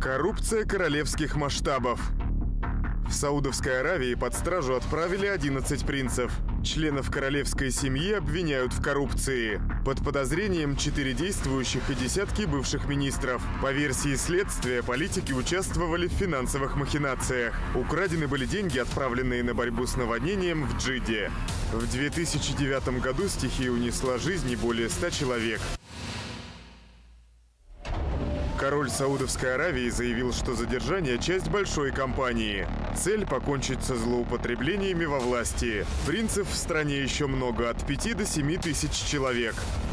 Коррупция королевских масштабов. В Саудовской Аравии под стражу отправили 11 принцев. Членов королевской семьи обвиняют в коррупции. Под подозрением 4 действующих и десятки бывших министров. По версии следствия, политики участвовали в финансовых махинациях. Украдены были деньги, отправленные на борьбу с наводнением в Джидде. В 2009 году стихия унесла жизни более 100 человек. Король Саудовской Аравии заявил, что задержание – часть большой кампании. Цель – покончить со злоупотреблениями во власти. Принцев в стране еще много – от 5 до 7 тысяч человек.